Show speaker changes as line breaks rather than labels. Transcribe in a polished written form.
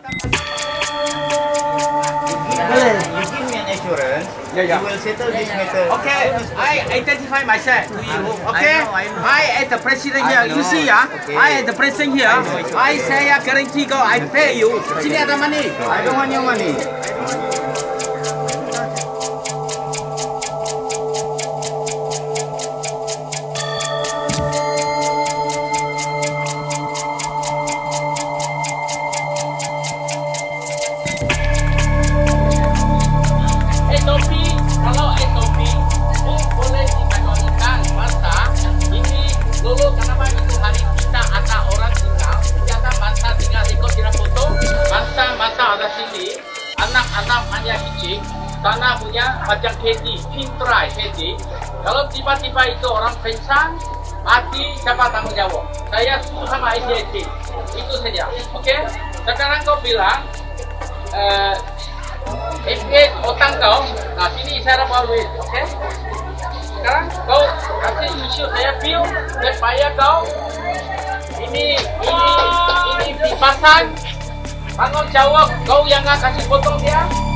You give me an assurance. You will settle this matter.
Okay, I identify myself to you. Okay, I am the president here. You see, I am the president here. I say I guarantee go. I pay you. Sini ada money.
I don't want your money.
Kalau SOP boleh dikategorikan masa ini dulu kenapa itu hari kita ada orang tinggal ternyata masa tinggal ikut tidak foto masa ada sini anak-anak hanya kecil tanah punya macam kedi pintrai kedi kalau tiba-tiba itu orang pingsan mati siapa tanggung jawab saya suruh sama ICT itu saja oke sekarang kau bilang otang kau, nah sini isyarat bawah, oke? Sekarang kau kasih isu saya bil, supaya kau ini dipasang tanggung jawab kau yang nggak kasih potong dia.